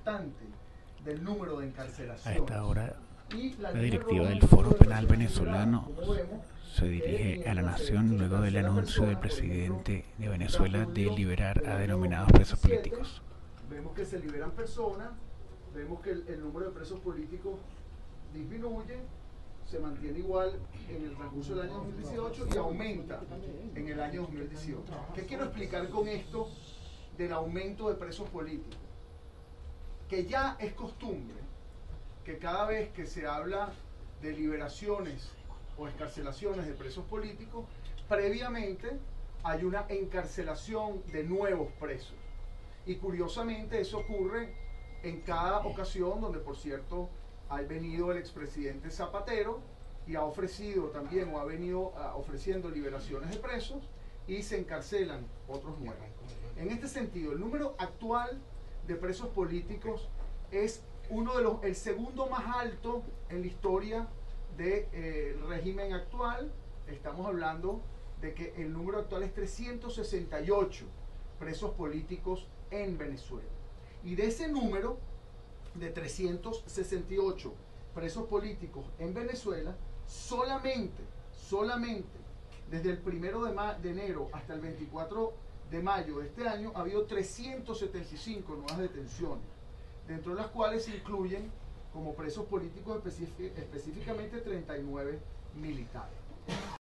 importante del número de encarcelaciones. A esta hora, Y la directiva del Foro Penal Venezolano se dirige a la nación luego del anuncio del presidente de Venezuela de liberar a denominados presos políticos. Vemos que se liberan personas, vemos que el número de presos políticos disminuye, se mantiene igual en el transcurso del año 2018 y aumenta en el año 2018. ¿Qué quiero explicar con esto del aumento de presos políticos? Que ya es costumbre que cada vez que se habla de liberaciones o excarcelaciones de presos políticos, previamente hay una encarcelación de nuevos presos. Y curiosamente eso ocurre en cada ocasión donde, por cierto, ha venido el expresidente Zapatero y ha ofrecido también o ha venido ofreciendo liberaciones de presos y se encarcelan otros nuevos. En este sentido, el número actual de presos políticos es el segundo más alto en la historia del régimen actual. Estamos hablando de que el número actual es 368 presos políticos en Venezuela. Y de ese número de 368 presos políticos en Venezuela, solamente desde el 1 de enero hasta el 24 de mayo de este año ha habido 375 nuevas detenciones, dentro de las cuales se incluyen como presos políticos específicamente 39 militares.